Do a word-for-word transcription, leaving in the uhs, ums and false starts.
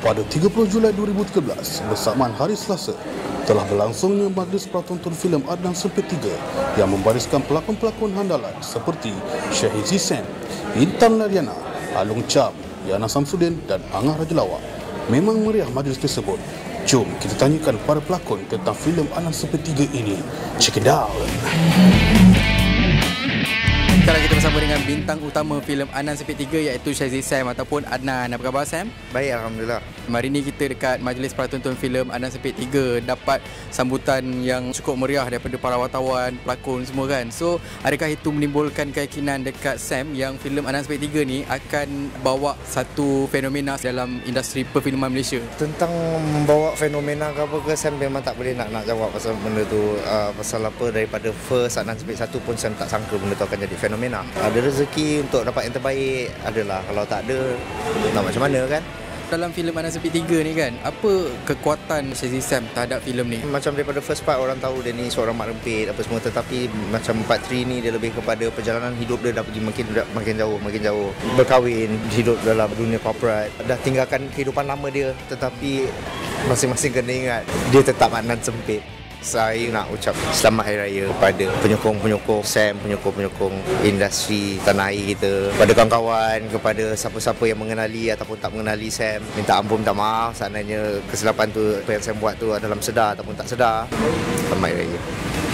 Pada tiga puluh Julai dua ribu tiga belas, bersamaan hari Selasa, telah berlangsungnya Majlis Pratonton Filem Adnan Sempit tiga yang membariskan pelakon-pelakon handalan seperti Syahizi Sam, Intan Laryana, Alung Cham, Yana Samsudin dan Angah Rajalawa. Memang meriah majlis tersebut. Jom kita tanyakan para pelakon tentang filem Adnan Sempit tiga ini. Check it out. Sekarang kita bersama dengan bintang utama filem Adnan Sempit tiga iaitu Syahizi Sam ataupun Adnan. Apa khabar Sam? Baik, Alhamdulillah. Hari ini kita dekat Majlis Pratonton Filem Adnan Sempit tiga dapat sambutan yang cukup meriah daripada para wartawan, pelakon semua kan. So, adakah itu menimbulkan keyakinan dekat Sam yang filem Adnan Sempit tiga ni akan bawa satu fenomena dalam industri perfilman Malaysia? Tentang membawa fenomena ke apa ke, Sam memang tak boleh nak nak jawab pasal benda tu. Uh, pasal apa, daripada first Adnan Sempit satu pun Sam tak sangka benda tu akan jadi fenomena. Ada rezeki untuk dapat yang terbaik adalah, kalau tak ada nak macam mana kan. Dalam filem Adnan Sempit tiga ni kan, apa kekuatan Syahizi Sam terhadap filem ni? Macam daripada first part orang tahu dia ni seorang mak rempit apa semua, tetapi macam part tiga ni dia lebih kepada perjalanan hidup dia dah pergi makin makin jauh makin jauh berkahwin, hidup dalam dunia corporate, dah tinggalkan kehidupan lama dia, tetapi masing-masing kena ingat dia tetap Adnan Sempit. Saya nak ucap selamat Hari Raya kepada penyokong-penyokong Sam, penyokong-penyokong industri tanah air kita, kepada kawan-kawan, kepada siapa-siapa yang mengenali ataupun tak mengenali Sam. Minta ampun, minta maaf seandainya kesilapan tu, apa yang Sam buat tu dalam sedar ataupun tak sedar. Selamat Hari Raya.